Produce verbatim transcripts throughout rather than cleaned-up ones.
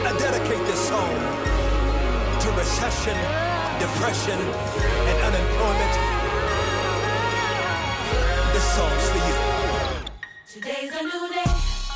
I dedicate this song to recession, depression, and unemployment. This song's for you. Today's a new day,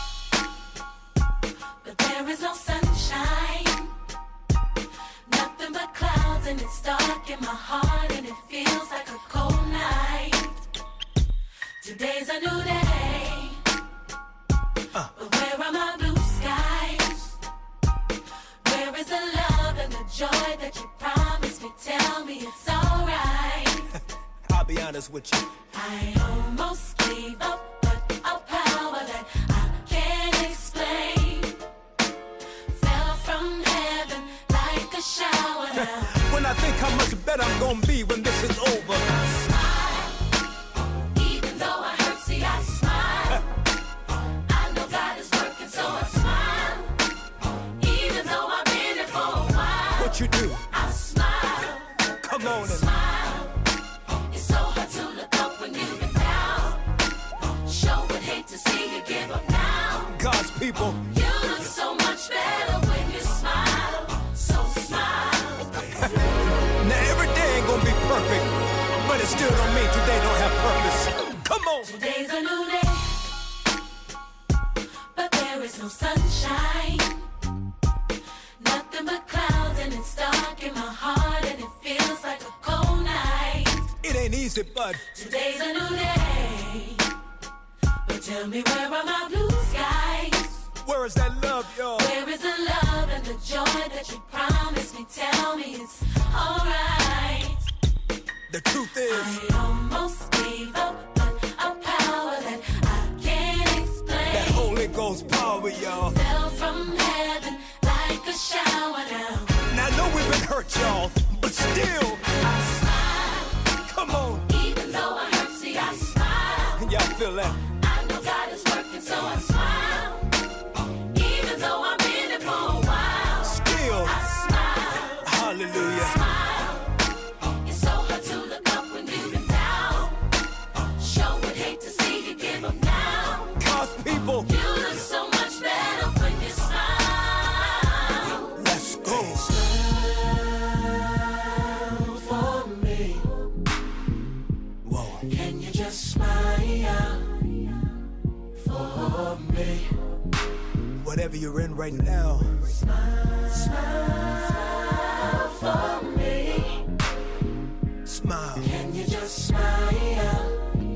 but there is no sunshine. Nothing but clouds, and it's dark in my heart, and it feels like a cold night. Today's a new day, uh. but where are my blue skies? Where is the love and the joy that you promised me? Tell me it's alright. I'll be honest with you. I almost gave up, but a power that I can't explain fell from heaven like a shower now. When I think how much better I'm gonna be when this is over, I smile, even though I hurt, see I smile. I know God is working, so I smile, even though I've been here for a while. what you do? I smile, Come on and smile. It's so hard to look up when you've been down. Sure would hate to see you give up now. God's people. You look so much better when you smile, so smile. Now every day ain't gonna be perfect, but it still don't mean today don't have purpose. Come on. Today's a new day, but there is no sunshine. Nothing but clouds, and it's dark in my heart, and it feels like a cold night. It ain't easy, but Today's a new day, but tell me, where are my blue skies? where is that love, y'all? Where is the love and the joy that you promised me? Tell me it's alright. The truth is, I almost gave up, but a power that I can't explain that Holy Ghost power, y'all. fell from heaven like a shower now. Now I know we've been hurt, y'all, but still, I smile, come on. even though I hurt, see I smile. Y'all feel that? I know God is working, so I smile, even though I've been here for a while. Still, I smile, hallelujah. smile. It's so hard to look up when you've been down. Sure would hate to see you give up now. God's people, You look so much better when you smile. let's go. Smile for me. Whoa. Can you just smile for me? Whatever you're in right now, Smile for me. smile. Can you just smile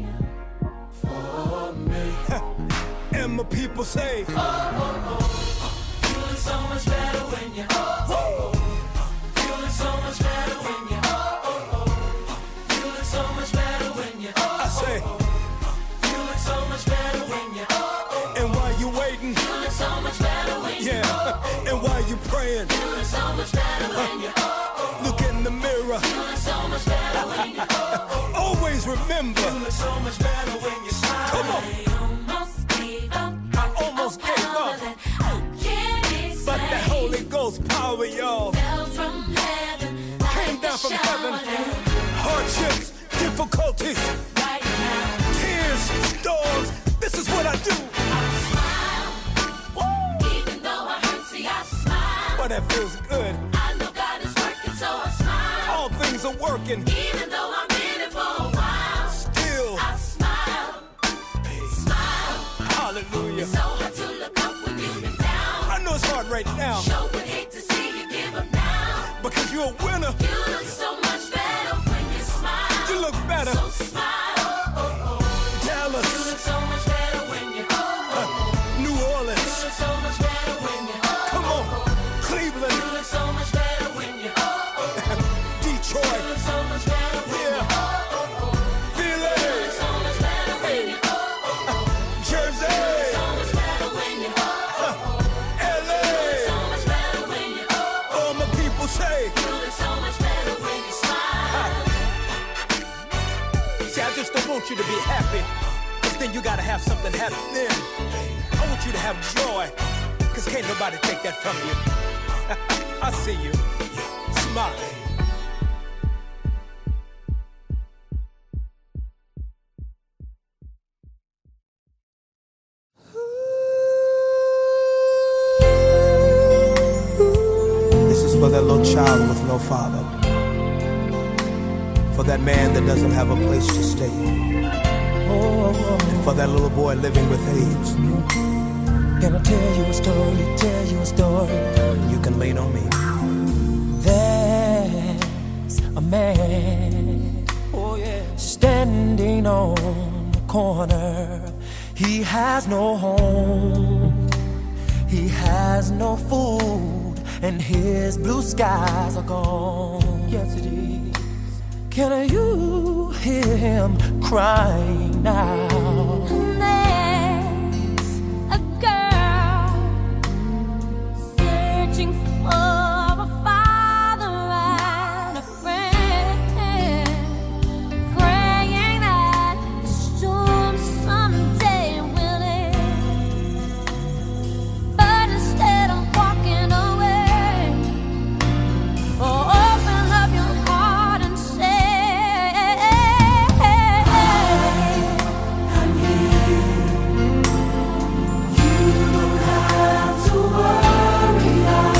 for me? And my people say, You look so much better when you. You look so much better when you. You look so much better when you. I say, You look so much better when you. and while you waiting, You look so much better when you. yeah, and while you praying, You look so much better when you. look in the mirror. You look so much better when you. Always remember, You look so much better when you smile. come on. I almost gave up. I almost gave Power up, that I can't explain. but the Holy Ghost power, y'all, Fell from heaven came like down a from shower heaven. down. Hardships, difficulties, Right now, tears, storms. This is what I do. I smile. Even though I hurt, see I smile. But that feels good. I know God is working, so I smile. All things are working. Even though I've been here for a while, Still, I smile. Smile. hallelujah. It's so hard to look up when you've been down. I know it's hard right now Sure would hate to see you give up now. because you're a winner. You look so much better when you smile. You look better. So smile. You Dallas, look so much better when you. uh, New You Orleans, look so much better when you. come on, You Cleveland, look so much better when you. You Detroit, look so much better when you. yeah, Philly, You look so much better when you. Jersey, So much better when you. L A. So much better when you. All my people say, You look so much better when you smile. see, I just don't want you to be happy, because then you gotta have something happen then. I want you to have joy, because can't nobody take that from you. I see you. Smile. for that little child with no father, for that man that doesn't have a place to stay, and for that little boy living with AIDS. Can I tell you a story, tell you a story? You can lean on me. There's a man, oh yeah, standing on the corner. He has no home, he has no food, and his blue skies are gone. Yes it is. Can you hear him crying now? There's a girl searching for a father and a friend, praying that the storm someday will end. But instead of walking away, oh, open up your heart and say, I'm here. You don't have to worry.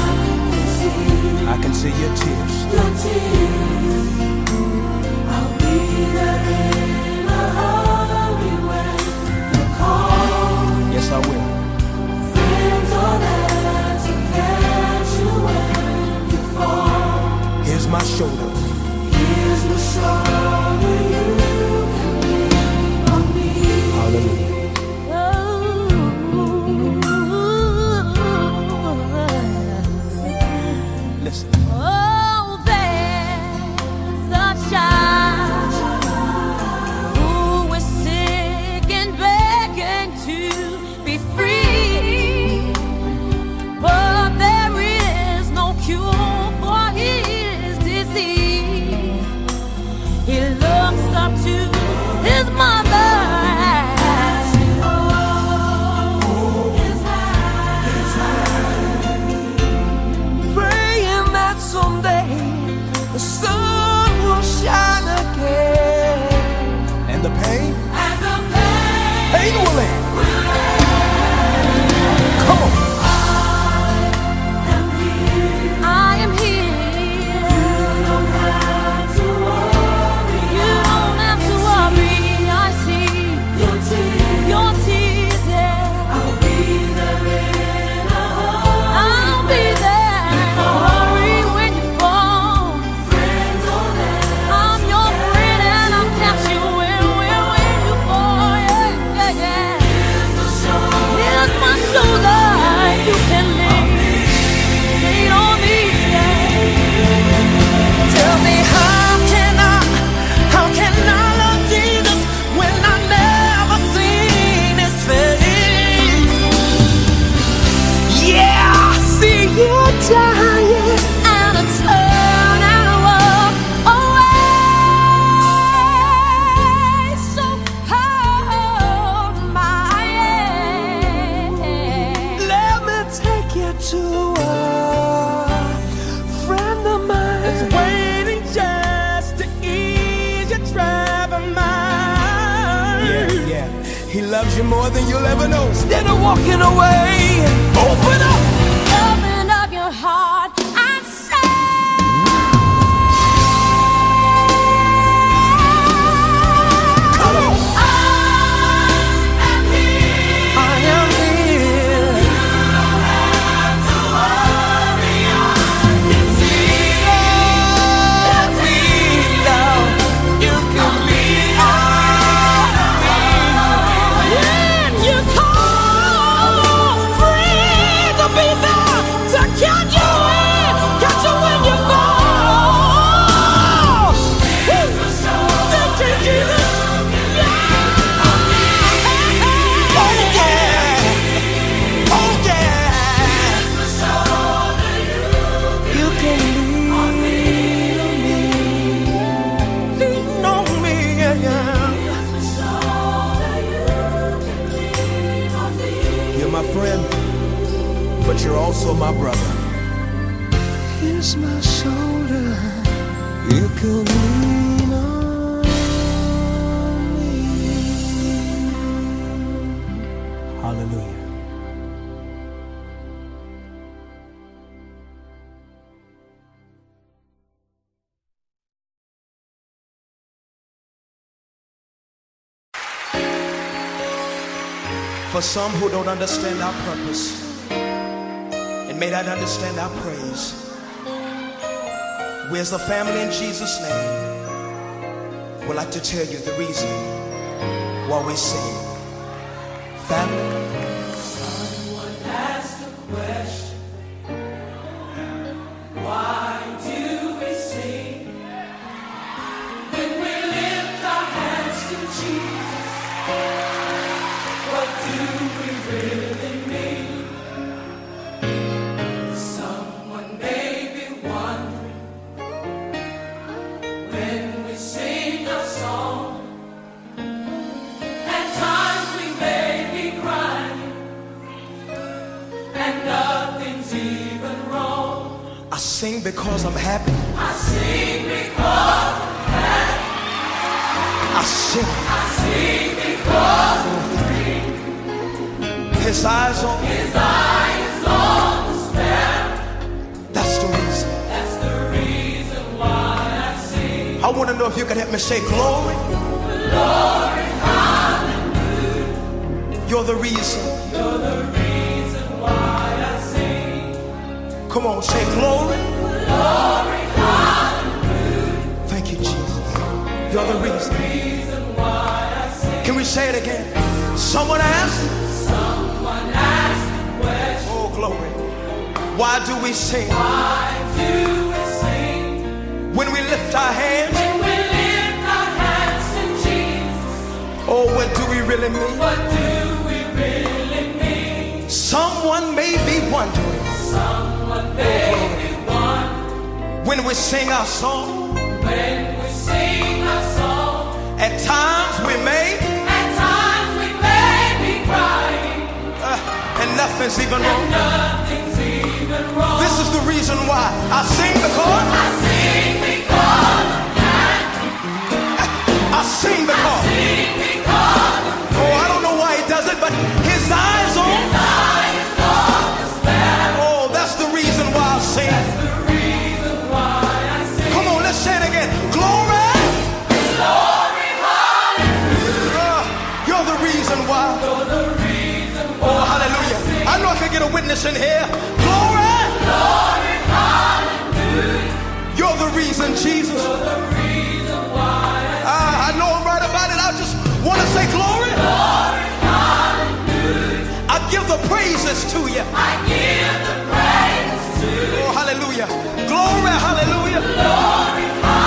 I can see I can see your tears. your tears. I'll be there in a hurry when you call. Yes, I will. Friends are there to catch you when you fall. Here's my shoulder. Here's my shoulder, you can lean on me. Hallelujah. Listen. Oh, there's a child who is sick and begging to be free, but there is no cure for his disease. He looks up to his mother as she holds his hand. Praying that someday the sun will shine again. And the pain? And the pain Pain will end. Come on. I am here. You don't have to worry. You don't have to worry. I see your tears. Your tears, yeah. I'll be there in a hurry. I'll be there in a hurry when you fall. Friends are there. I'm your friend and I'll catch you when, when, when you fall. Yeah, yeah, yeah. Here's my shoulder. You can lean, lean on me. Yeah. Tell me how can I, how can I love Jesus when I never seen his face? Yeah, I see you dying. And I turn and walk away. So hold my hand. Let me take you to a friend of mine. It's waiting just to ease your troubled mind. Yeah, yeah. He loves you more than you'll ever know. Instead of walking away, open up. Open up your heart and say, Come on. I am here. I am here. You don't have to worry. I can see your tears. Now you can be on me. When you call, free to be there to catch you in, catch you when you fall. Thank you, Jesus. Yeah. Oh yeah, oh yeah. You can lean on me, lean on me, yeah, yeah. You're my friend, but you're also my brother. Here's my shoulder. You can lean on me. Hallelujah. For some who don't understand our purpose and may not understand our praise, we as a family in Jesus' name would like to tell you the reason why we sing. Family. Someone asked the question, why do we sing when we lift our hands to Jesus? What do we really mean? Someone may be wondering when we sing a song. At times we may be crying and nothing's even wrong. I sing because I'm happy. I sing because I'm happy. I sing. I sing because I'm free. His eyes on His eyes on the sparrow. That's the reason. That's the reason why I sing. I want to know if you can help me say glory. Glory, hallelujah. You're the reason. You're the reason why I sing. Come on, say glory. Glory, hallelujah. Thank you, Jesus. You're the reason. Reason why I sing. Can we say it again? Someone asked. Someone asked the question, Oh, glory. Why do we sing why do we sing when we lift our hands? when we lift our hands to Jesus? Oh, what do we really mean? What do we really mean? Someone may be wondering Someone may be wondering when we sing our song. when we sing a song. At times we may, At times we may be crying uh, and nothing's even and wrong. nothing's even wrong. This is the reason why I sing because I sing because I'm happy. I sing because. Sing because I'm Oh, I don't know why he does it, but his eyes on. eyes on the sparrow. Oh, that's the reason why I sing. The reason why I sing. Come on, let's say it again. Glory. Glory, hallelujah. Uh, you're the reason why. You're the reason why. Oh, hallelujah. I know I can get a witness in here. Glory. Glory, hallelujah. You're the reason, Jesus. You're the reason why I Uh, I know I'm right about it. I just want to say glory. Glory, hallelujah. I give the praises to you. I give the praise to you. Oh, hallelujah. Glory, hallelujah. Glory,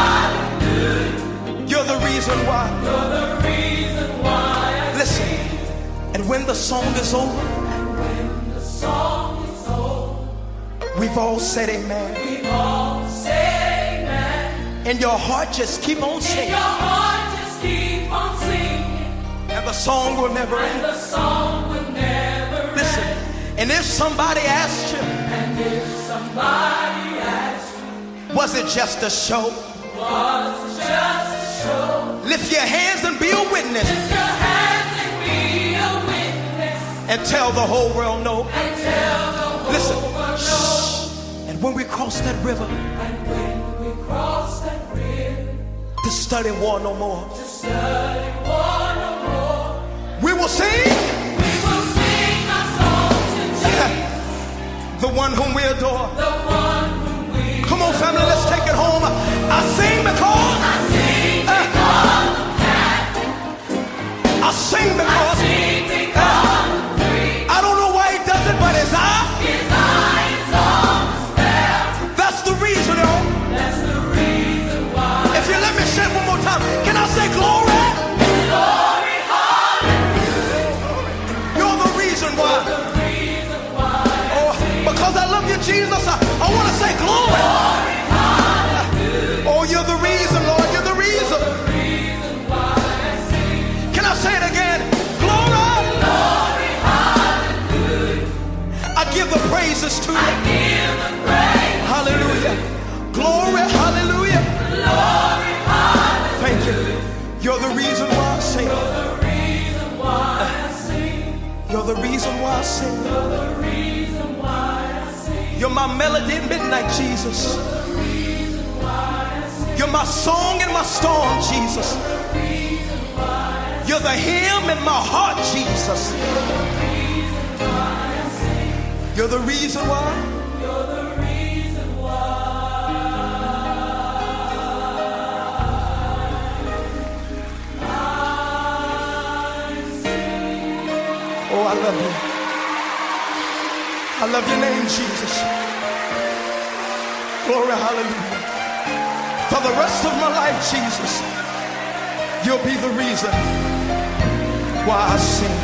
hallelujah. You're the reason why. You're the reason why I Listen, and when the song is over, when the song is over, we've all said amen. we all say amen. And your heart just keep on And singing. your heart just keep on singing. And the song will never And end. the song will never Listen, end. and if somebody asked you, And if somebody asks you, was it just a show? was it just a show? Lift your hands and be a witness. Lift your hands and be a witness. And tell the whole world no. And tell the whole Listen, world no. and when we cross that river, And when we cross that river, to study war no more, to study war no more, we will sing we will sing a song to Jesus, the one whom we adore. the one whom we Come on, family, let's take it home. I sing because I sing because I'm happy. I sing because I sing because I'm free. I don't know why he does it, but his eye, His eyes on the sparrow. that's the reason, y'all. That's the reason why. If you let me say it one more time, can I say glory? Glory, hallelujah. You're the reason why. The reason why. Oh, because I love you, Jesus, I, I want to say glory. Glory, hallelujah. Oh, you're the reason, Lord, you're the reason. The reason why I sing. Can I say it again? Glory. Glory, hallelujah. I give the praises to I you. give the praise. Hallelujah. Glory, hallelujah. Glory, hallelujah. Thank you. You're the reason why I sing. You're the reason why I sing. You're the reason why I sing. You're the reason why I sing. You're my melody at midnight, Jesus. You're the reason why I sing. You're my song in my storm, Jesus. You're the reason why I sing. You're the hymn in my heart, Jesus. You're the reason why. You're the reason why I'm singing. Oh, I love you. I love your name, Jesus. Glory, hallelujah. For the rest of my life, Jesus, you'll be the reason why I sing.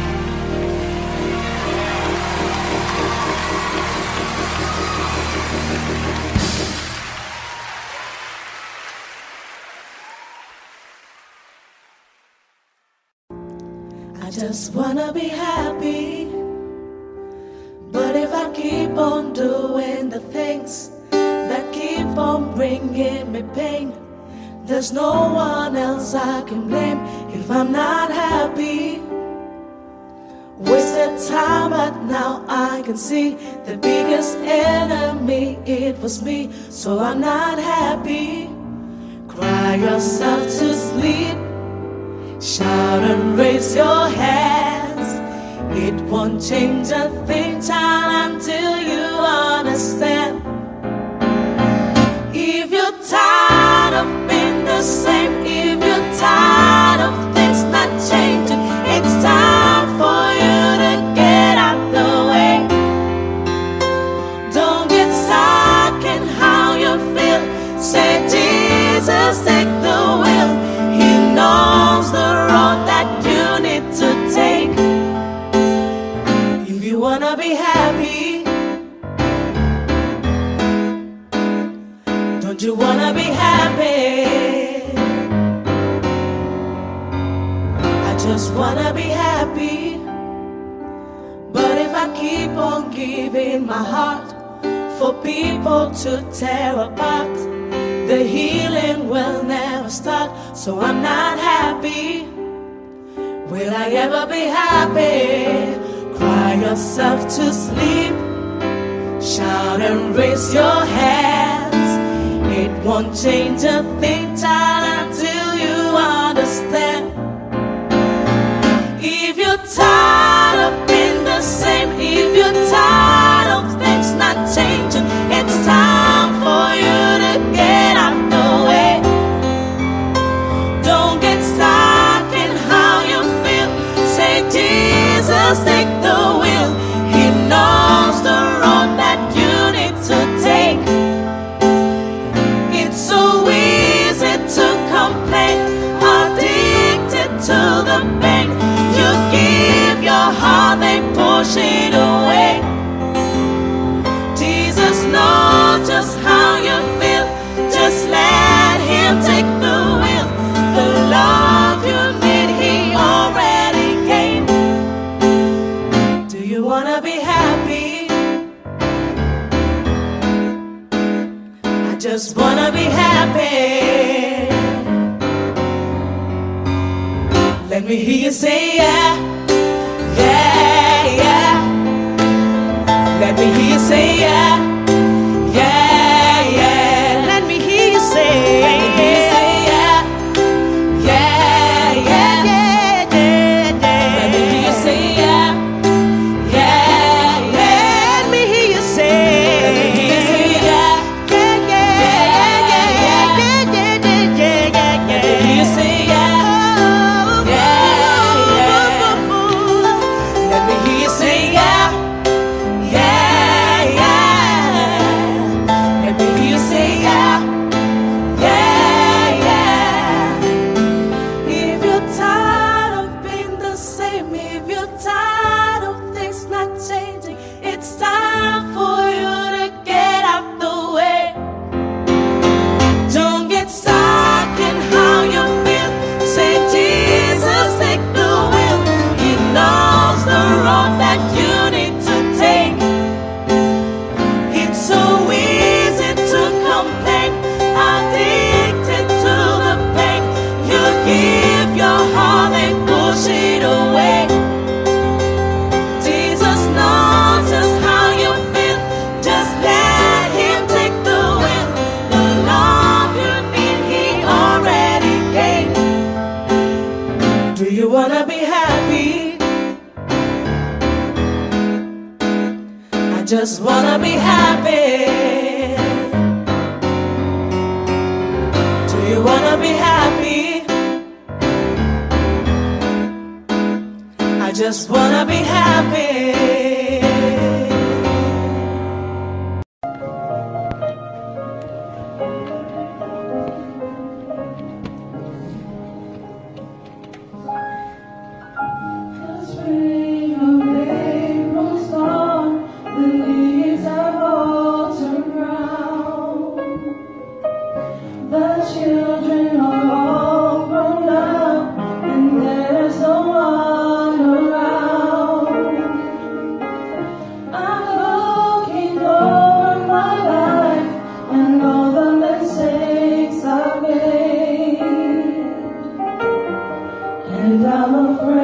I just wanna be happy, but if I keep on doing the things that keep on bringing me pain, there's no one else I can blame if I'm not happy. Wasted time, but now I can see the biggest enemy, it was me. So I'm not happy. Cry yourself to sleep, shout and raise your hands. It won't change a thing, child, until you understand. If you're tired of being the same, if you're tired of things not changing, it's time for you to get out the way. Don't get stuck in how you feel. Say, Jesus, take the wheel. He knows the road that you need to take. If you wanna be happy, don't you wanna be happy? I just wanna be happy. But if I keep on giving my heart for people to tear apart, the healing will never start. So I'm not happy. Will I ever be happy? Cry yourself to sleep, shout and raise your hands. It won't change a thing, child, until you understand. If you're tired of being the same, if you're tired of things not changing, it's time for you to get out the way. Don't get stuck in how you feel. Say, Jesus, take the wheel. He knows the road that you need to take. It's so easy to complain, addicted to the pain. You give your heart, they push it away. Jesus knows just how you feel. Just let him take the wheel. The love you need, he already gave. Do you wanna be happy? I just wanna be happy. Let me hear you say yeah, yeah, yeah. Let me hear you say yeah, yeah, yeah. Let me hear you say, let me hear you say yeah, yeah, yeah, yeah, yeah, yeah. Let me hear you say yeah, yeah, yeah. Let me hear you say, let me hear you say yeah, yeah, yeah, yeah, yeah, yeah, yeah, yeah, yeah, yeah. Let me hear you say yeah, yeah, yeah. Let me hear you say yeah, yeah, yeah. just wanna be happy. Do you wanna be happy? I just wanna be happy. And I'm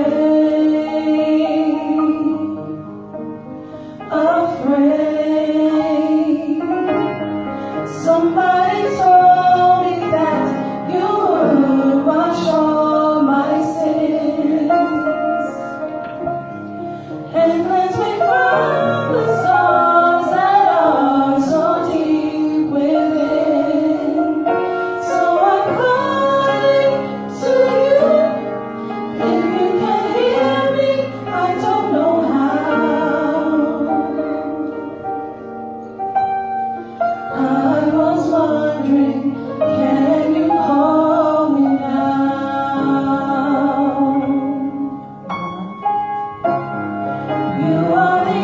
afraid, afraid. Somebody told me that you would wash all my sins and cleanse me from the storms that are so deep within. So I'm calling to you. If you can hear me, I don't know how. I was wondering, can you hold me now? You are the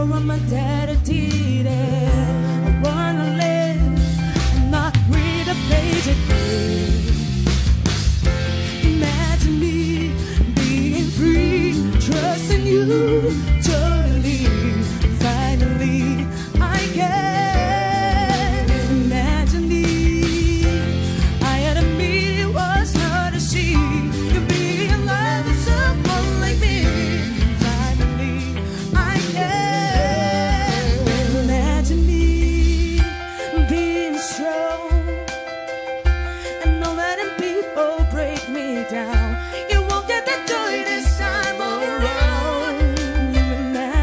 tomorrow I'm a dead-a-deed. I wanna live and not read a page a day. Imagine me being free, trusting you totally. Finally, I can imagine me. I had a meet, it was hard to see. You being in love with someone like me. Finally, I can imagine me being strong and not letting people break me down. You won't get that joy this time around. You imagine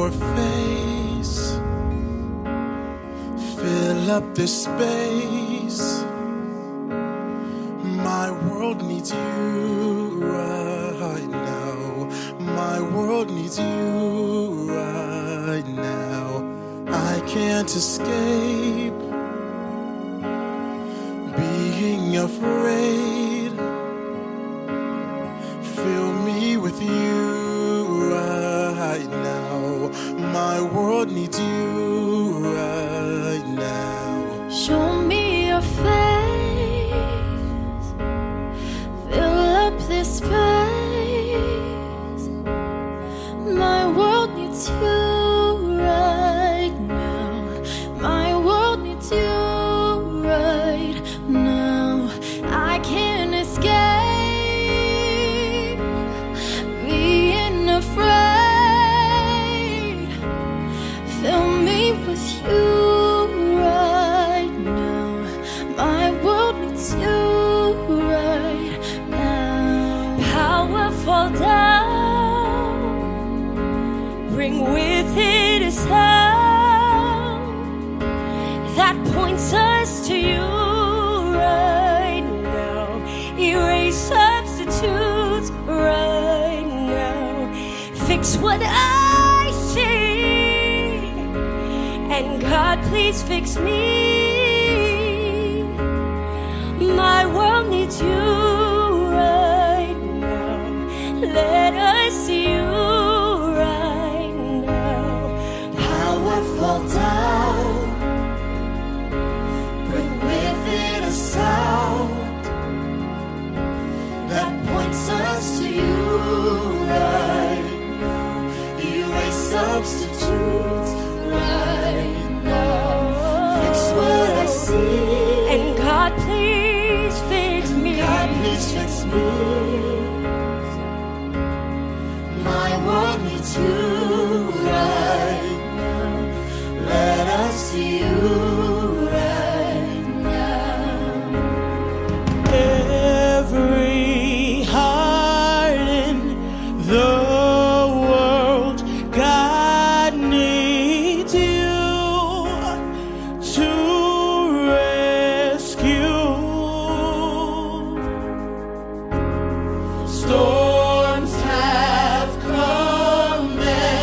your face, fill up this space. My world needs you right now. My world needs you right now. I can't escape being afraid. Fill me with you right now. My world needs you right now. Show me your face, fill up this space. My world needs you right now. My world needs you right now. I can't escape being afraid. Fill me with you right now. My world needs you right now. Power fall down, bring with it a sound that points us to you right now. Erase substitutes right now. Fix what I see, and God, please fix me. My world needs you right now. Let us see you right now. Power fall down, bring with it a sound that points us to you right now. Erase substitutes right now. Fix what I see, and God, please fix me. God, please fix me. My world needs you right now. Let us see you right now. Every heart in the world, God needs you to rescue. Storms have come and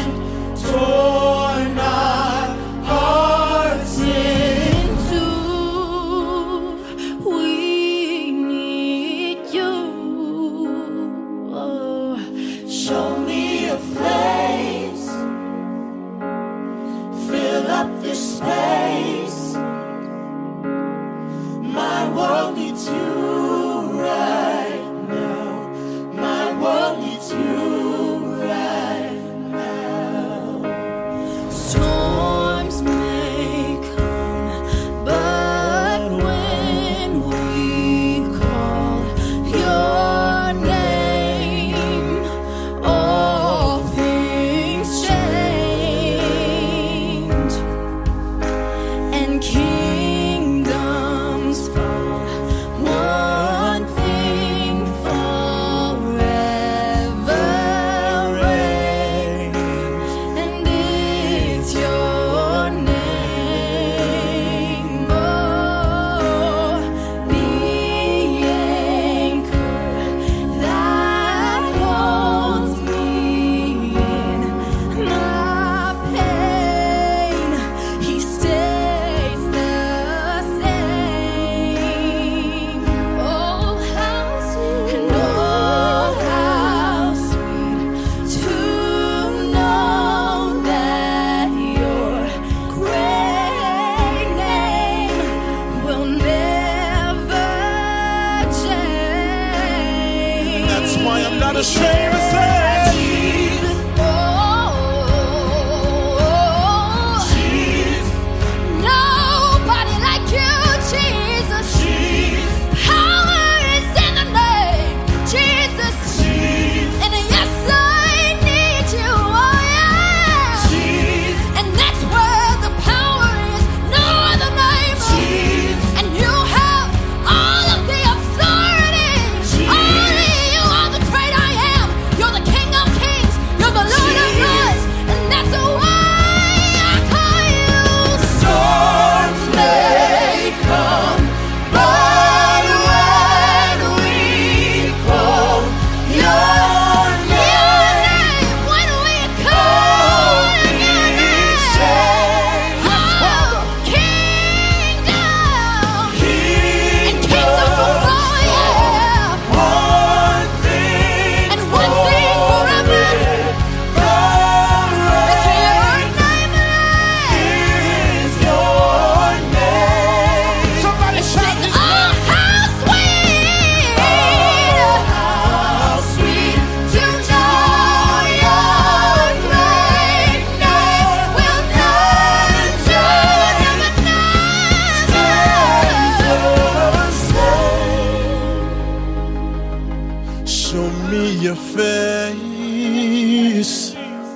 place.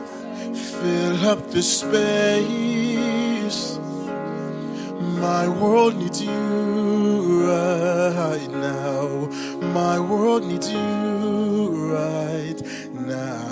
Fill up the space. My world needs you right now. My world needs you right now.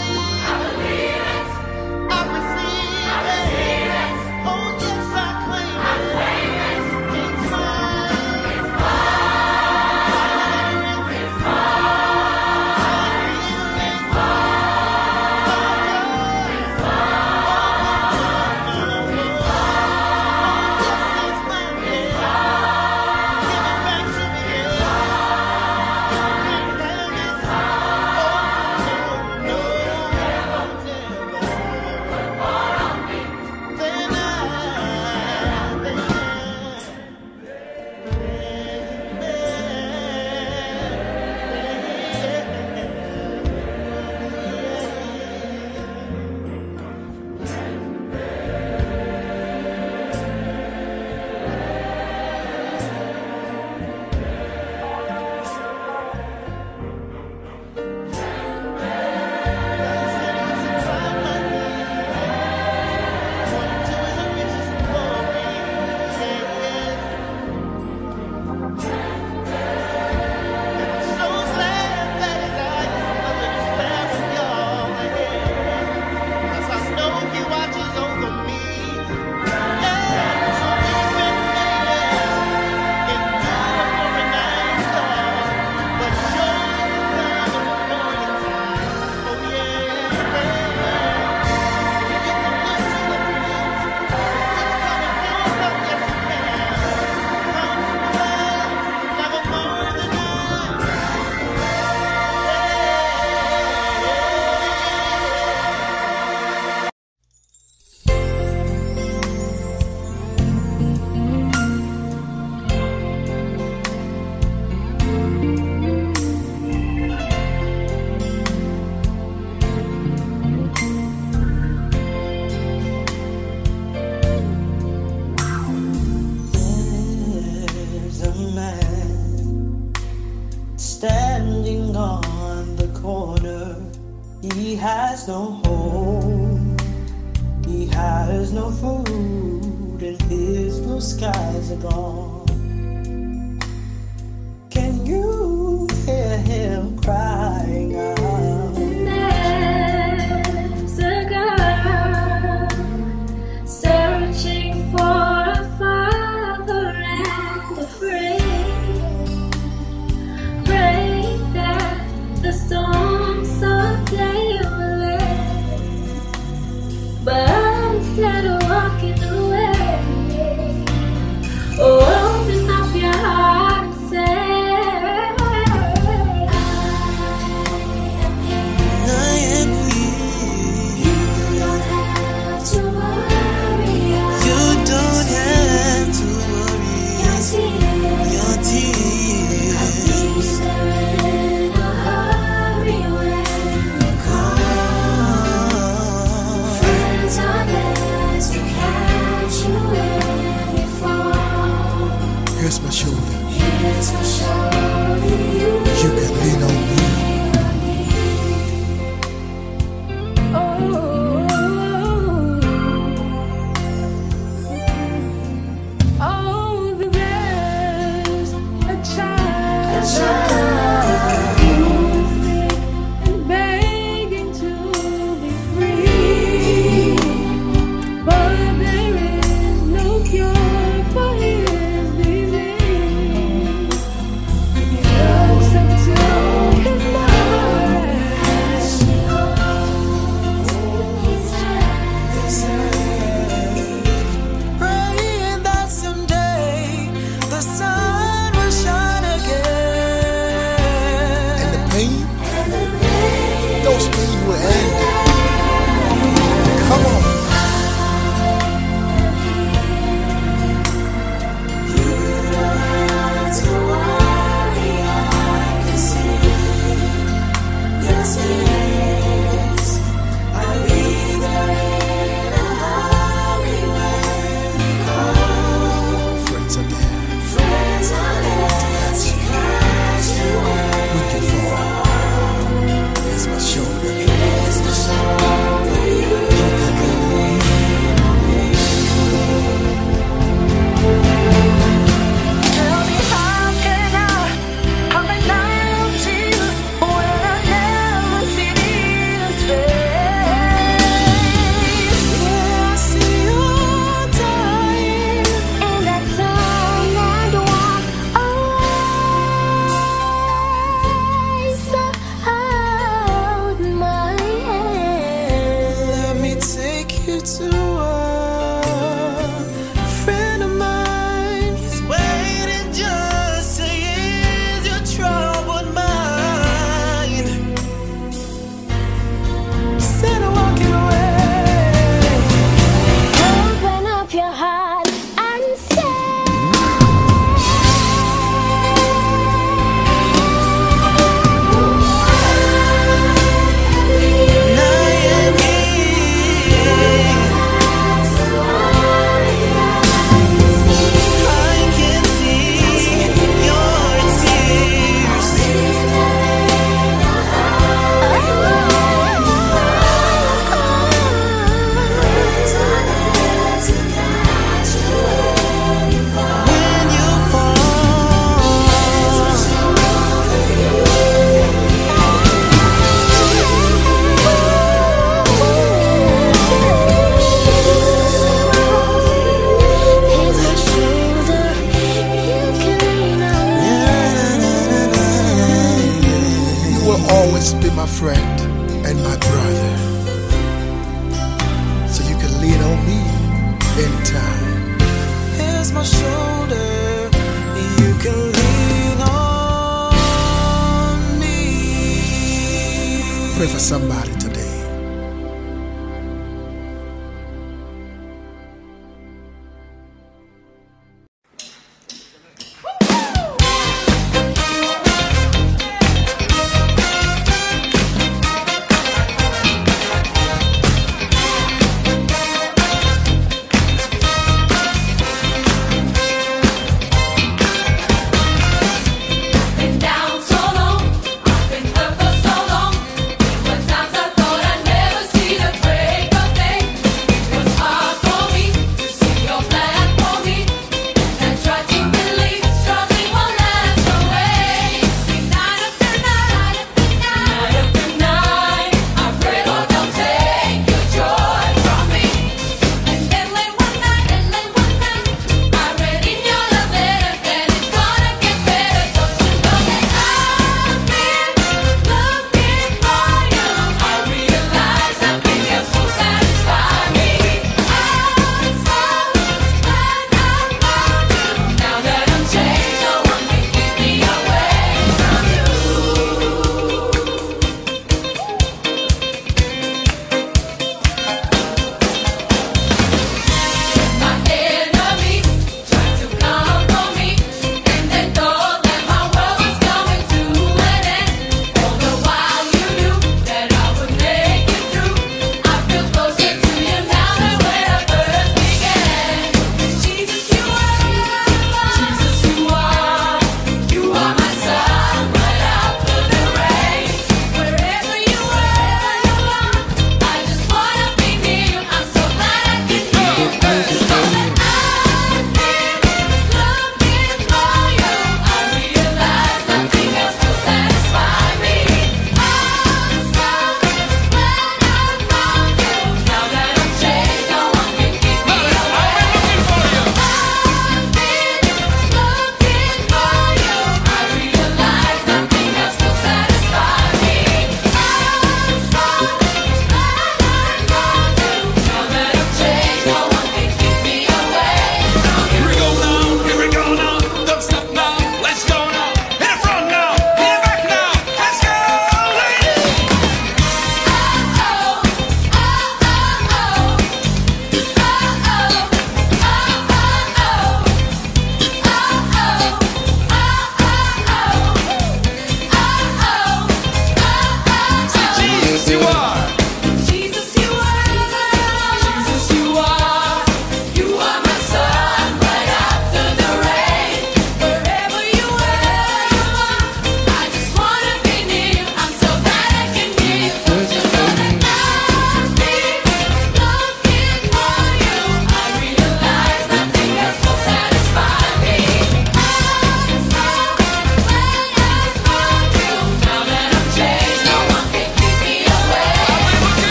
I receive it. Oh, yes, I claim has no home, he has no food, and his blue skies are gone. Can you hear him crying out? There's a girl searching for a father and a friend. Pray that the storms of day will end, but instead of walking away, oh, open up your heart and say, here's my shoulder. You can lean on me. Oh, oh, there's a child, a child and begging to be free, but there is no cure for his disease. He looks up to his mother as she holds his hand. Praying that someday the sun will shine again. And the pain, those pain will end. Come on. Friends are there. When you fall, here's my shoulder. Tell me how can I come and down to you when I never see his face? Yeah, I see you dying In that song and walk away, so hold my hand. Let me take you to a friend of mine. He's waiting just to ease your troubled mind. Instead of walking away, Open up your heart and say, I am here. I can see your tears. When you here's my shoulder, you can lean on me. You will always be my friend and my brother. So you can lean on me anytime. Here's my shoulder, you can lean on me. Pray for somebody today. Been down so long, I've been hurt for so long. When times are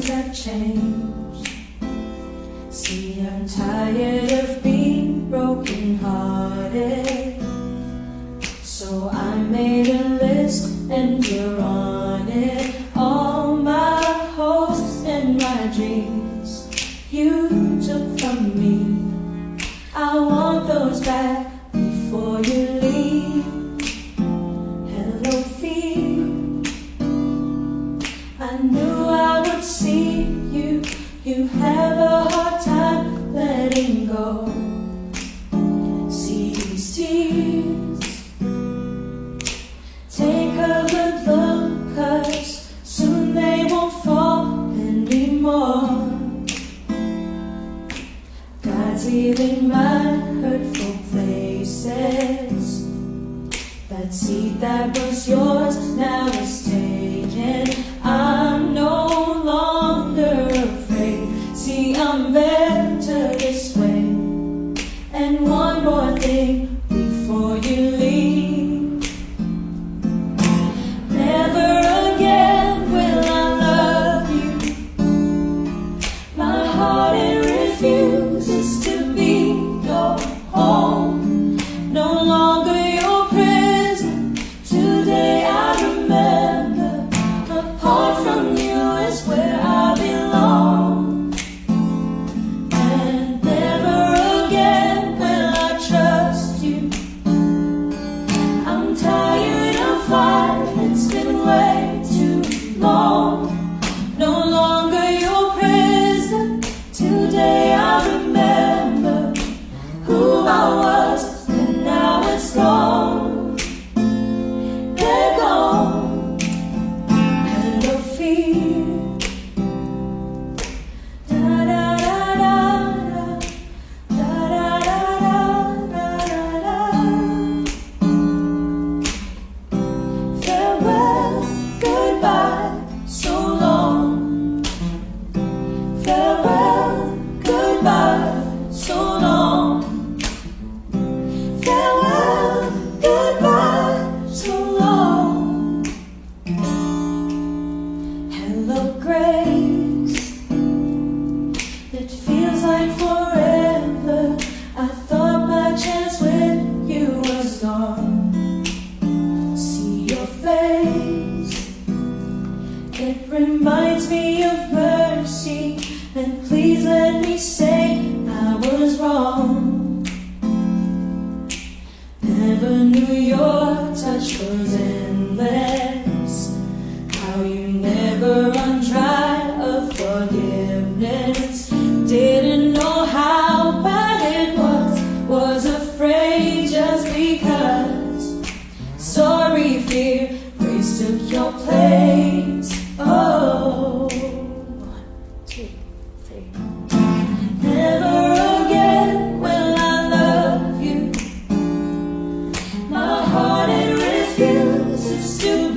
things have changed. See, I'm tired of being broken-hearted, so I made a list and you're on it. All my hopes and my dreams you took from me, I want those back before you leave. Hello, fear. I knew I would see you. You have a hard time letting go. See these tears, take a good look, 'cause soon they won't fall anymore. God's healing my hurtful places. That seed that was yours now is taken. I'm no longer afraid. See, I'm better this way. And one more thing before you leave. Never again will I love you. My heart it refuses to be your home. No longer your prison. Today I remember, apart from you is where I belong. And never again will I trust you. I'm tired of fighting, it's been way too long. No longer your prison. Today I remember who I was, and now it's gone. They're gone. Hello, fear. Da da da da da da da da da da. Farewell, goodbye, so long. Farewell, goodbye, so long. Farewell, goodbye, so long. Hello, grace. It feels like forever. I thought my chance with you was gone. See your face, it reminds me of mercy. And please let me say I was wrong. Never knew your touch was endless. How you never run dry of forgiveness. Didn't know how bad it was. Was afraid just because. Sorry, fear, grace took your place. Oh, one, two, three. Never again will I love you. My heart it refuses to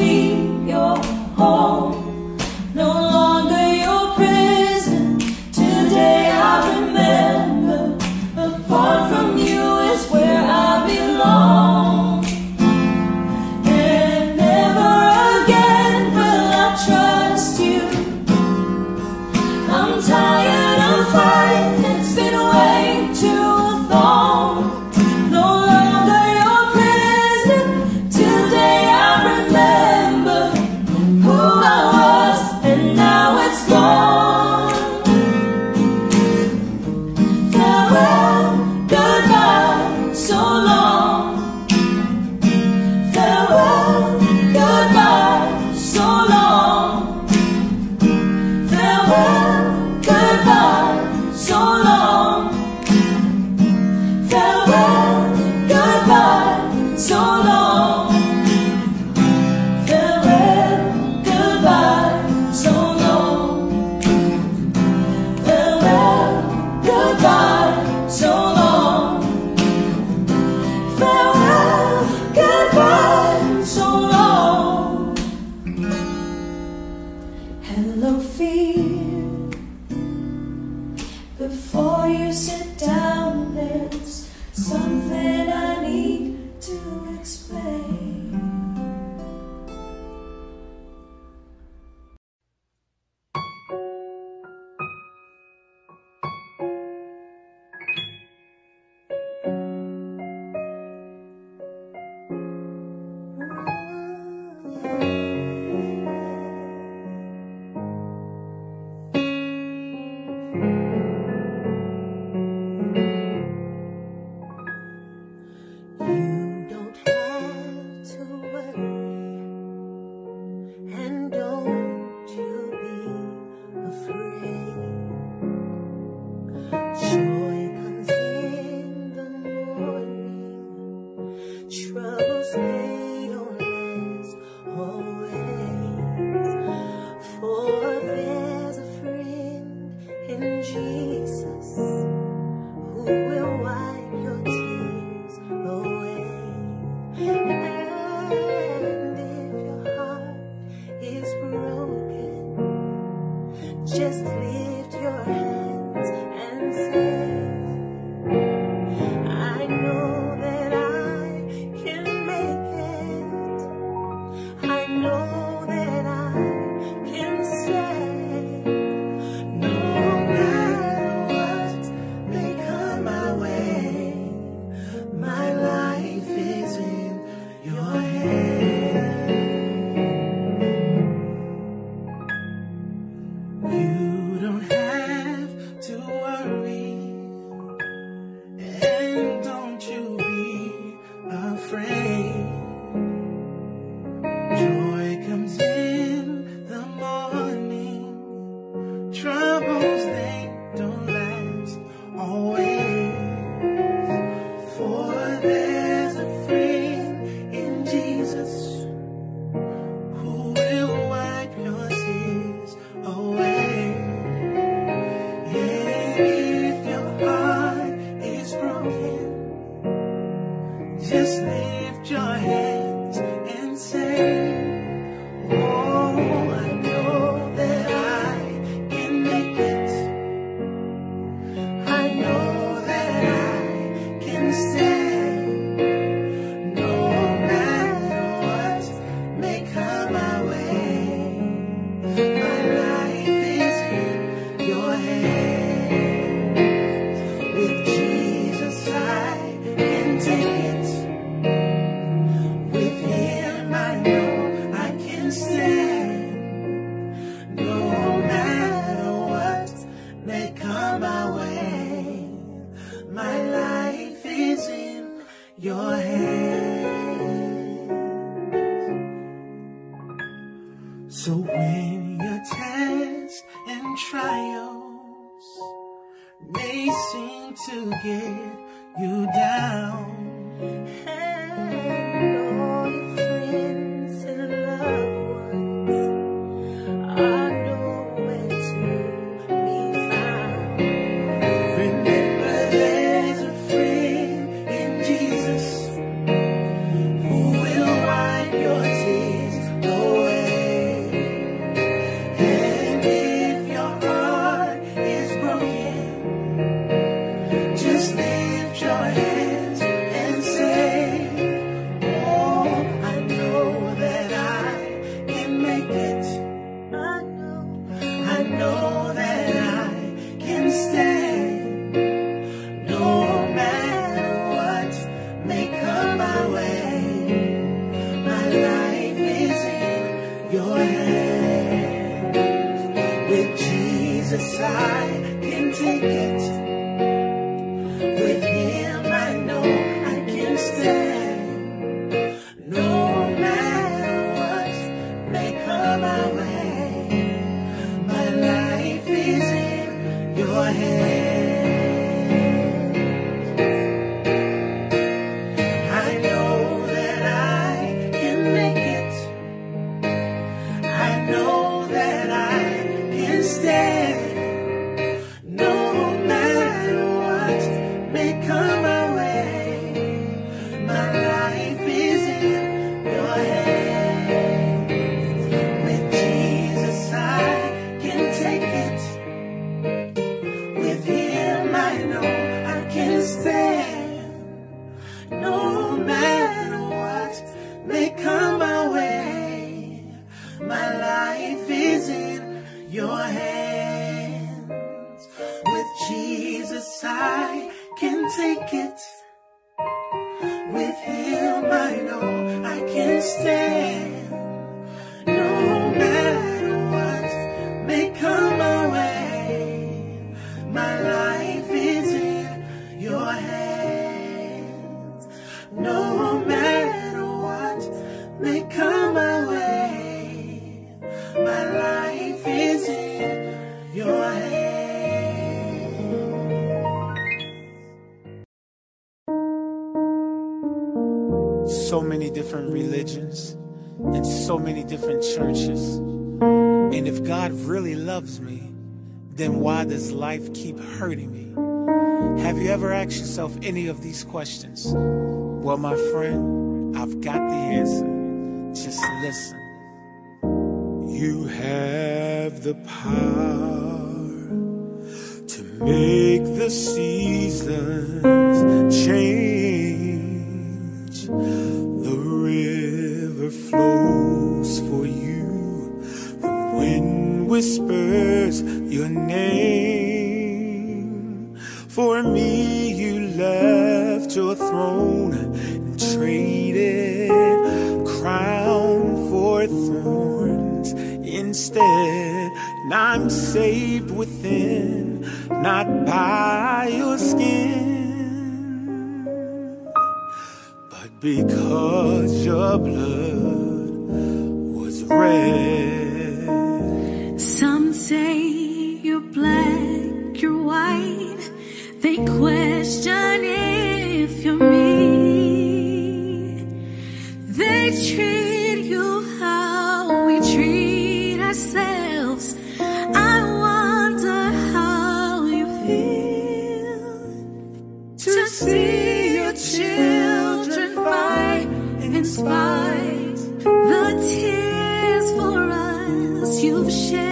So when your tests and trials may seem to get you down, and all your friends and loved ones are nowhere to be found. Remember, there's a friend in Jesus who will wipe your tears away. And if your heart is broken, just lift your hands and say, oh, I know that I can make it. I know, I know that I can stand. No matter what may come my way, my life is in your hands. With Jesus I can take it. With him I know I can stand. No matter what may come my way, my life is in your hands. I know that I can make it. I know that I can stand. No matter what may come my way, my life is in your hands. With Jesus I can take it. With him I know I can stand. No matter what may come my way, my life is in your hands. With Jesus I can take it. With him I know I can stand. No matter what may come my way, my life is in your hands. No matter what may come my way, my life is in your hands. So many different religions and so many different churches. And if God really loves me, then why does life keep hurting me? Have you ever asked yourself any of these questions? Well, my friend, I've got the answer. Just listen. You have the power to make the seasons change. The river flows for you. The wind whispers your name. For me, you left your throne and traded crown for thorns instead. And I'm saved within, not by your skin, but because your blood was red. Some say you're black, you're white. They question if you're me. They treat you how we treat ourselves. I wonder how you feel to see your children fight in spite the tears for us you've shed.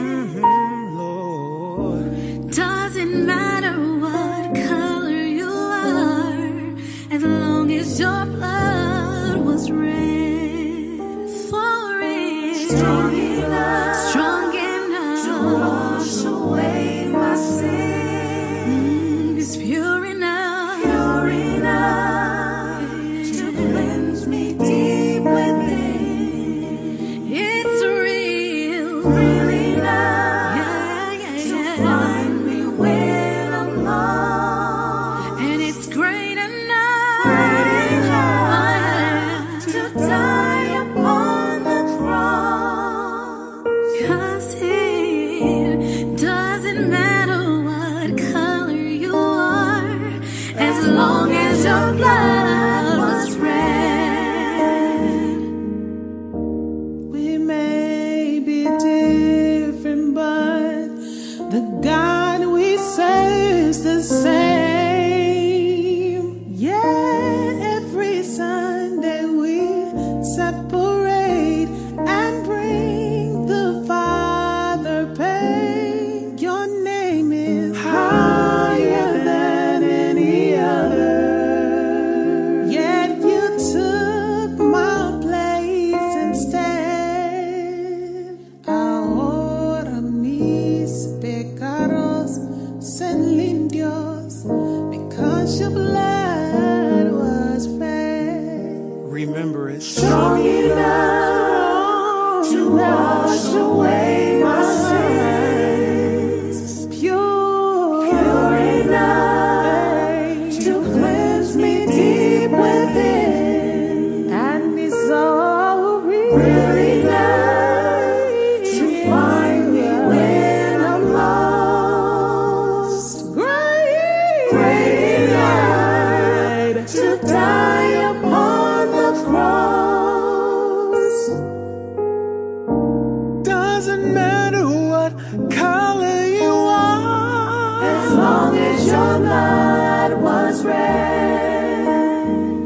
Doesn't matter what color you are, as long as your blood was red. For it, strong enough, strong enough to wash away my sin. It's pure enough, pure enough to cleanse me deep within. It's real, real enough, yeah, yeah, yeah, to find me when I'm lost. And it's great enough, great enough to die upon the cross. away my sins, pure, pure enough to cleanse me deep within, and be so really nice to find me when I'm lost. Great, great night to die upon the cross. Doesn't matter what color you are, As long as your blood was red.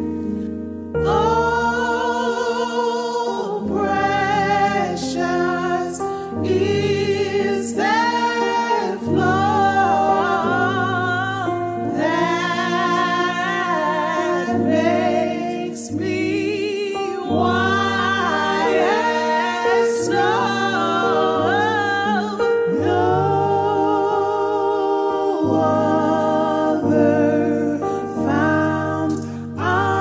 Oh, precious is that flow that makes me white as snow. No other found I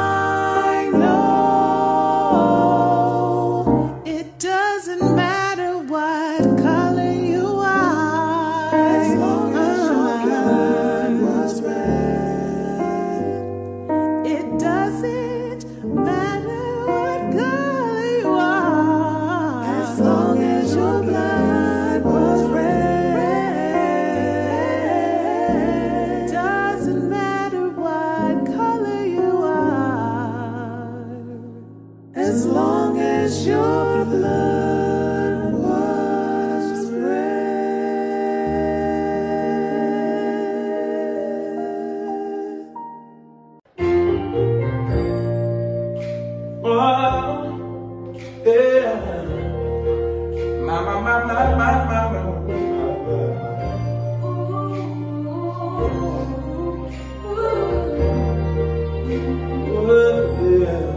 know. It doesn't matter what color you are, as long as your blood was red. It doesn't matter what color you are, as long as your blood was red. Doesn't matter what color you are, as long as your blood was red. oh, yeah. My, my, my, my, my, my, my, oh, yeah.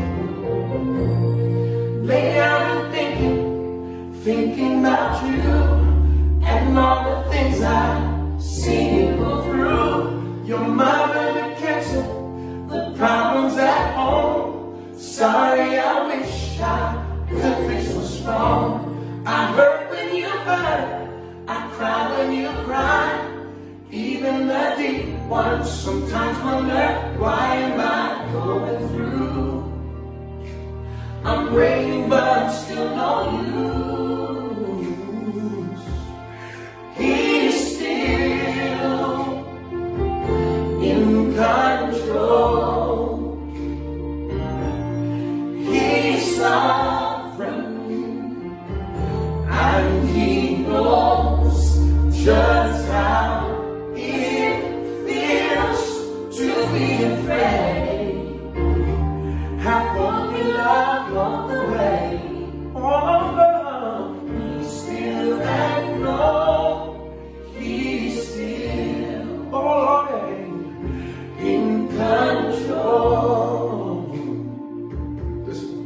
Lately I've been thinking, thinking about you and all the things I've seen you go through. Your mother, the cancer, the problems at home. Sorry, I wish I could fix what's wrong. I hurt when you hurt, I cry when you cry. Even the deep ones sometimes wonder, why am I going through? I'm praying but still no use. He's still in control. He's sovereign, and he knows just how it feels to be afraid. Have only love all the way. All alone, he's still and know he's still, oh, in control. Listen.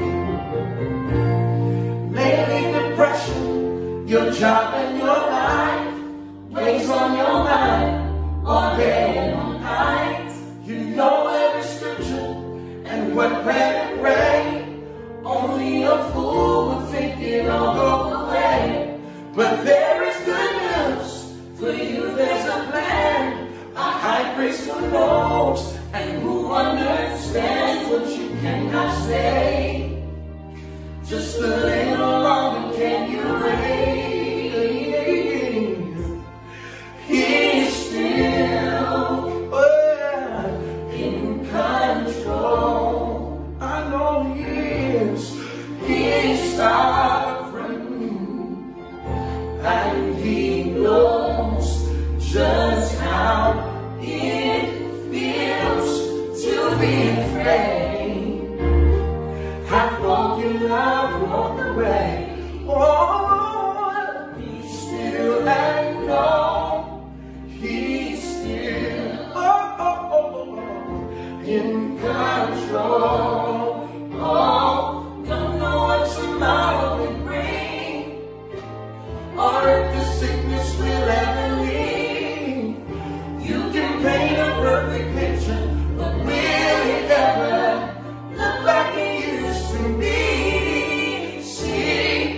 Lately, depression, your job and your life weighs on your mind all day and all night. You know every scripture and what prayer to pray. Only a fool would think it'll go away. But there is good news for you, there's a plan. A high priest who knows and who understands what you cannot say. Just a little longer, can you reign? He's still oh, in control. I know he is. He's sovereign, and he knows just how it feels to be afraid. Have folk you love walk away. Oh, he's still and know he's still oh, oh, oh, oh, in control. Oh, don't know what tomorrow will bring, or if the sickness will ever leave. You can paint a perfect picture, but will it ever look like it used to be? See,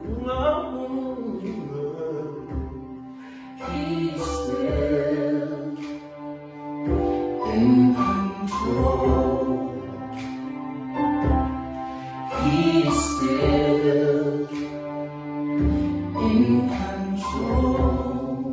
He's still in control. He's still in control.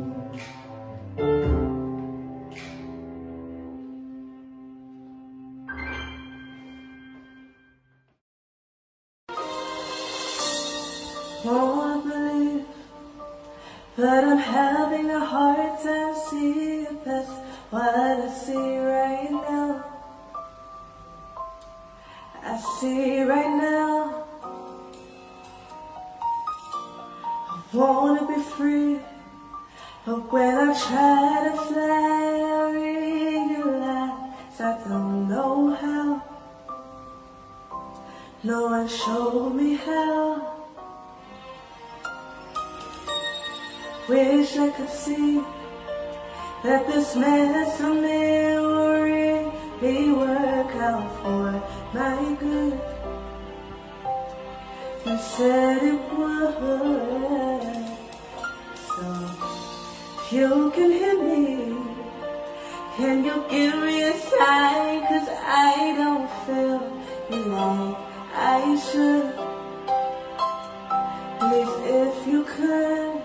Oh, I believe that I'm having a hard time seeing if that's what I see right now. I see right now. I wanna be free, but when I try to fly, I realize I don't know how. No one showed me how. Wish I could see that this mess of me will really work out for my good. You said it would. So if you can hear me, can you give me a sign? 'Cause I don't feel like I should. Please, if you could.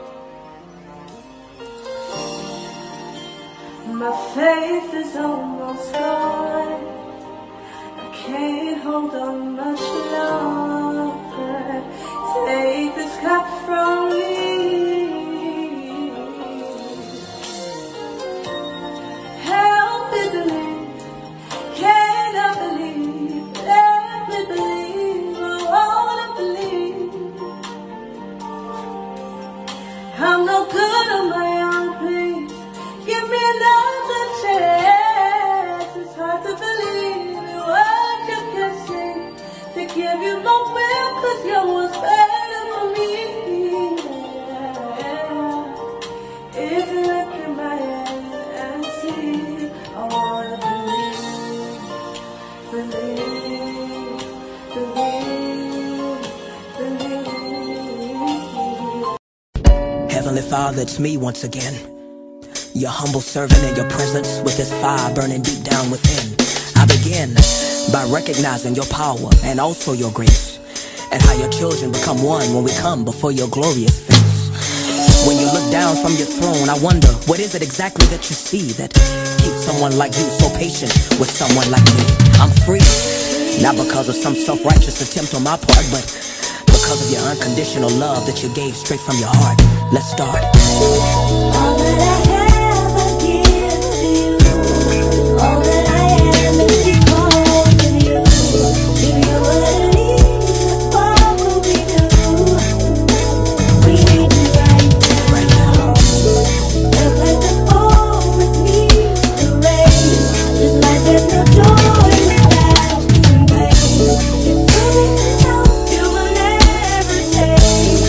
My faith is almost gone. I can't hold on much longer. Take this cup from me. Help me believe. Can I believe? Let me believe. I wanna believe. I'm no good on my own, please. Give me another chance. It's hard to believe in what you can see. To give you my will, 'cause you're what's better for me. Yeah. If you look in my eyes and see, I wanna believe, believe, believe, believe. Heavenly Father, it's me once again, your humble servant in your presence with this fire burning deep down within. I begin by recognizing your power and also your grace, and how your children become one when we come before your glorious face. When you look down from your throne, I wonder, what is it exactly that you see that keeps someone like you so patient with someone like me? I'm free, not because of some self-righteous attempt on my part, but because of your unconditional love that you gave straight from your heart. Let's start. All that I have, I give to you. All that I am is because of you. If you were to leave, what would we do? We need you right now. Just like the forest needs the rain. Just like there's no joy without some pain. It's sweet to know you will never change.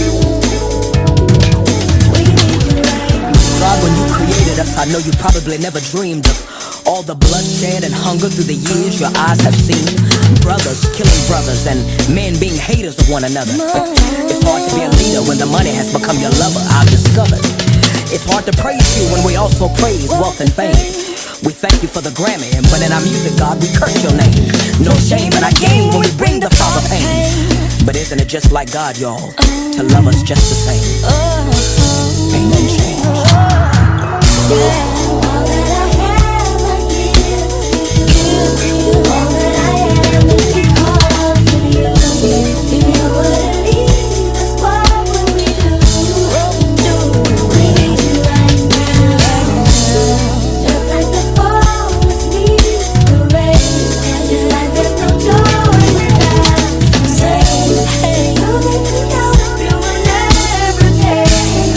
We need you right now. God, when you created us, I know you probably never dreamed of all the bloodshed and hunger through the years your eyes have seen. Brothers killing brothers and men being haters of one another. It's hard to be a leader when the money has become your lover, I've discovered. It's hard to praise you when we also praise wealth and fame. We thank you for the Grammy, but in our music, God, we curse your name. No shame in our game when we bring the Father pain. But isn't it just like God, y'all, to love us just the same? Ain't nothing changed. All that I have, I give to you. All that I am is because of you. If you were to leave us, what would we do? We need you right now. Just like the forest needs the rain. Just like there's no joy without pain. So that you know you will never change.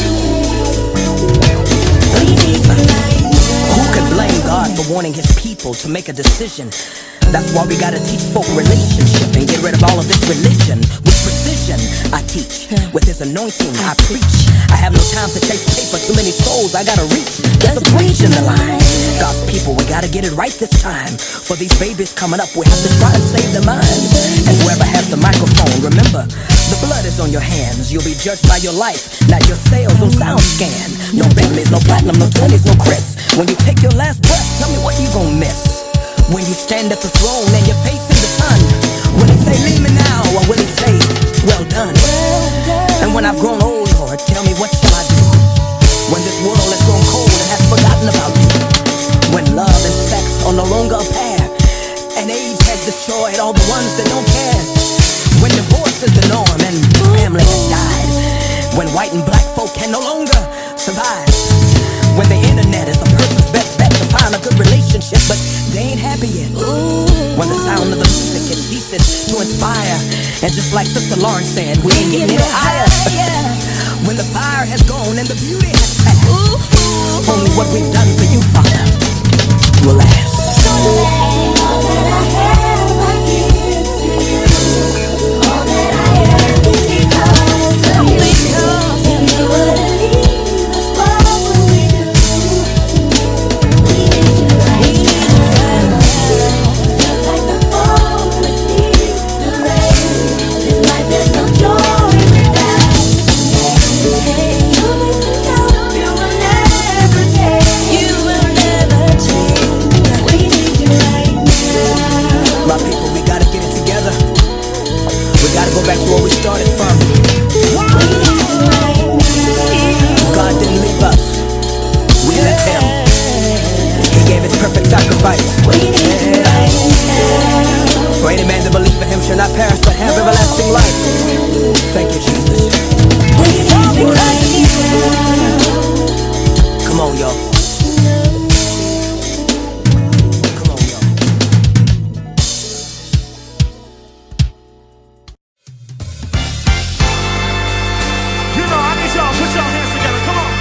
We need you right now. Who could blame God for wanting his people to make a decision? That's why we gotta teach folk relationship and get rid of all of this religion. With precision, I teach. With his anointing, I preach. I have no time to chase paper, too many souls I gotta reach. There's a breach in the line. God's people, we gotta get it right this time. For these babies coming up, we have to try and save their minds. And whoever has the microphone, remember, The blood is on your hands, you'll be judged by your life, not your sales on SoundScan. No Bentleys, no platinum, no twenties, no Chris. When you take your last breath, tell me what you gon' miss. When you stand at the throne and you're facing the sun, will he say, leave me now, or will he say, well done? And when I've grown old, Lord, tell me what shall I do? When this world has grown cold and has forgotten about you. When love and sex are no longer a pair, and age has destroyed all the ones that don't care. When divorce is the norm and family has died. When white and black folk can no longer survive. When the internet is a person's best bet to find a good relationship, but they ain't happy yet. When the sound of the music it ceases to inspire, and just like Sister Lauren said, we ain't getting any higher. When the fire has gone and the beauty has passed, only what we've done for you, Father, will last. All that I have, I give to you. All that I am is because of you. If you wouldn't leave us, what would we do? We need you right now. Just like the forest needs the rain. This life there's no joy without you. You need to know you will never change. You will never change. We need you right now. My people, we gotta get it together. We gotta go back to where we started from. God didn't leave us, we left him. He gave his perfect sacrifice. For any man that believes in him shall not perish but have everlasting life. Thank you, Jesus. Come on, y'all. Come on, y'all. You know, I need y'all to put your hands together. Come on.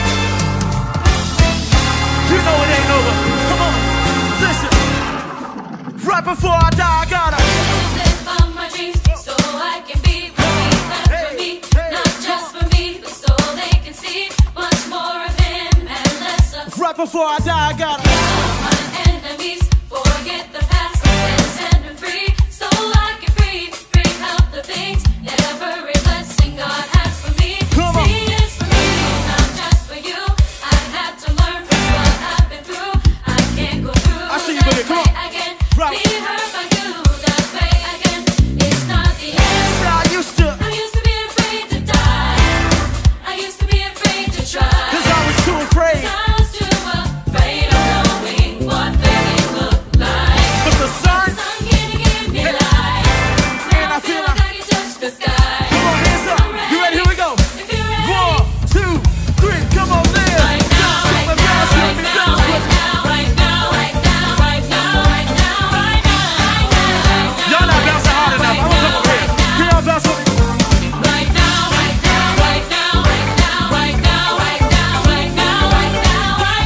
You know it ain't over. Come on. Listen. Right before I die, I gotta live on my dreams so I can be with me, not for me, not just for me, but so they can see much more of him and less of right before I die, I gotta my enemies. Forget the past and set them free, so I can free, bring out the things that every blessing God has for me. Come on. See, it's for me, not just for you. I had to learn from what I've been through. I can't go through I see you, that baby. Come way on. again. Right. Be hurt by you that way again. It's not the end. I used to I used to be afraid to die. I used to be afraid to try. Cause I was too afraid. I was too afraid of knowing what failing looked like. But the sun, The sun can't give me life. man, Now I feel like like it touched the sky. come on, hands up. You ready? Here we go. If you're ready. One, two, three, come on, there. Right now, right Dance with me, now, dance with right me, now, dance with right me. now, right now, right now, right now, right now, right now. Y'all not bouncing hard enough. I'm gonna come over here. Can y'all bounce with me? Right now, right now, right now, right now, right now, right now, right now, right now, right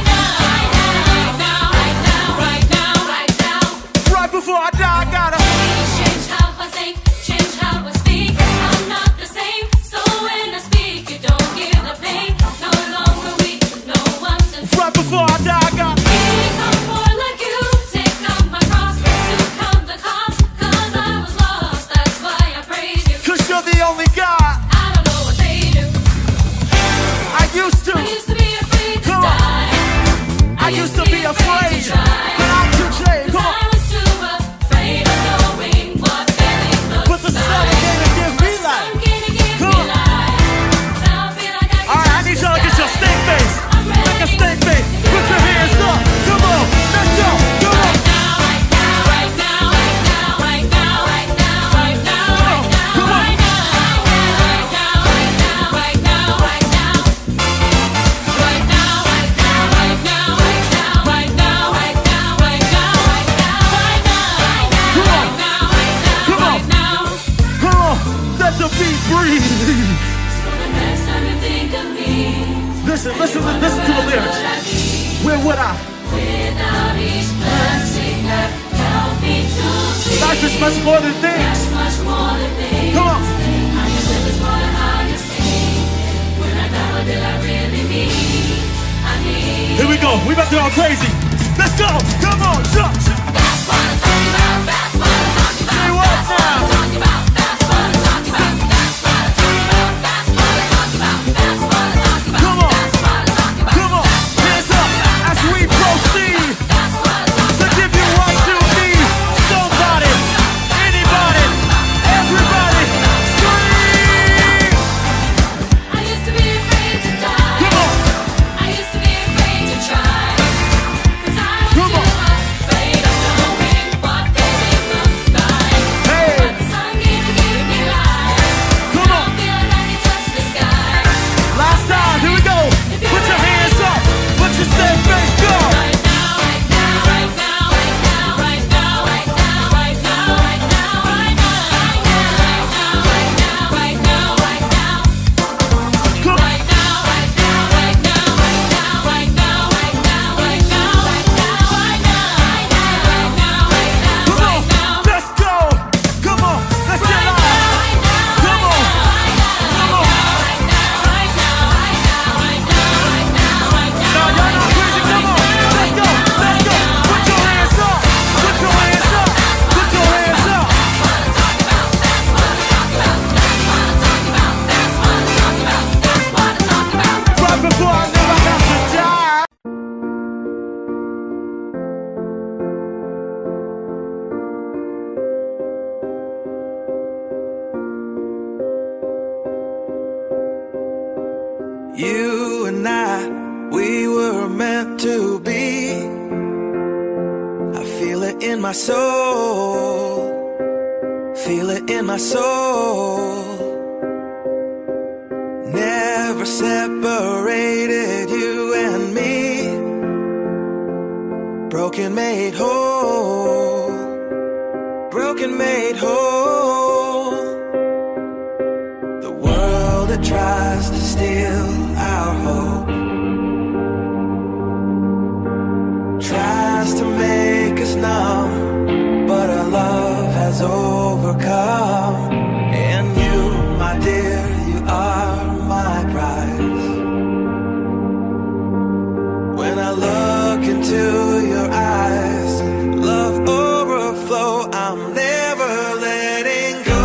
now, right now, right now, right now. Right before I die, I gotta Change how I think, change how I speak. I'm not the same, so when I speak, you don't give the pain. No longer weak, no one's in right before I die, I gotta become more like you. Take up my cross to come the cost, 'cause I was lost. That's why I praise you. cause you're the only God. I don't know what they do. I used to, I used to be afraid to Come on. die. I used to be afraid, to try. but I'm too changed. Come I on. was too afraid of knowing what failing looked But the sun came to give me life. Sun came to give Come me on. life. Now I feel like I can All right, I touch need the y'all to get your sky. stink face. I'm Make a ready. stink face. Put your hands up. Come on, let's go. Come on. Right now, right now, right now, right now, right now, right now, right now, right now, Come on. right now, right now, right now, right now, right now. Right now, right now, right now, right now, right now, right now, right now, right now, right now, Come on. right now, Come on. right now. Come on. Let the beat breathe. So the next time you think of me, Listen, listen, listen to the lyrics. Where would I? without each blessing that helped me to see. Life is much more than things. That's much more than things. Come on. I just live is more than how you see. When I die, what did I really need? I need. Here we go. We about to go crazy. Let's go. Come on, jump. That's what I'm talking about. That's what I'm talking about. Say what now? Talking about. That's what I'm talking about. That's what I'm You and I, we were meant to be. I feel it in my soul, feel it in my soul. Never separated, you and me. Broken made whole, broken made whole. The world that tries to steal our hope tries to make us numb, but our love has overcome. And you, my dear, you are my prize. When I look into your eyes, love overflow, I'm never letting go.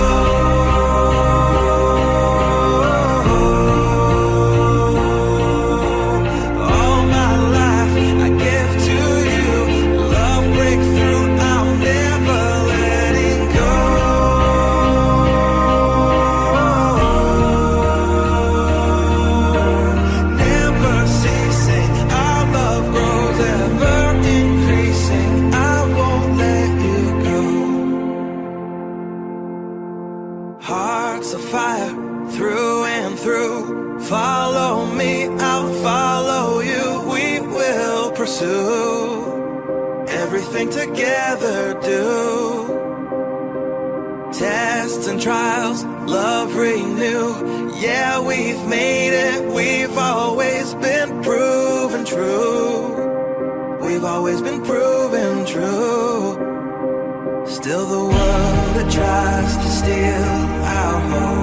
All my life I give to you, love breakthrough, I'm never letting go. Never ceasing, our love grows ever increasing, I won't let you go. Hearts of fire through and through, follow me, I'll follow you. We will pursue everything together, do tests and trials, love renew. Yeah, we've made it, we've always been proven true. We've always been proven true. Still the world that tries to steal our hope